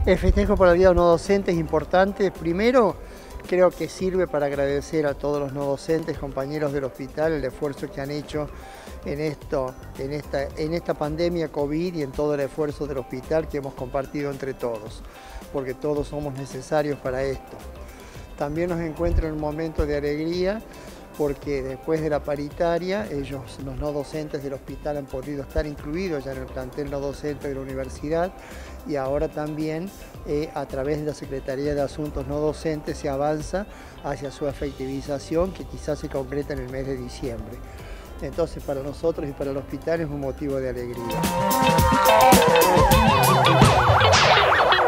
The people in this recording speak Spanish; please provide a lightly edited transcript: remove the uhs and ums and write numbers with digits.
El festejo para el Día de los No Docentes es importante. Primero, creo que sirve para agradecer a todos los no docentes, compañeros del hospital, el esfuerzo que han hecho en esta pandemia COVID y en todo el esfuerzo del hospital que hemos compartido entre todos, porque todos somos necesarios para esto. También nos encuentra en un momento de alegría porque después de la paritaria, ellos, los no docentes del hospital, han podido estar incluidos ya en el plantel no docente de la universidad y ahora también a través de la Secretaría de Asuntos No Docentes se avanza hacia su efectivización que quizás se concreta en el mes de diciembre. Entonces para nosotros y para el hospital es un motivo de alegría.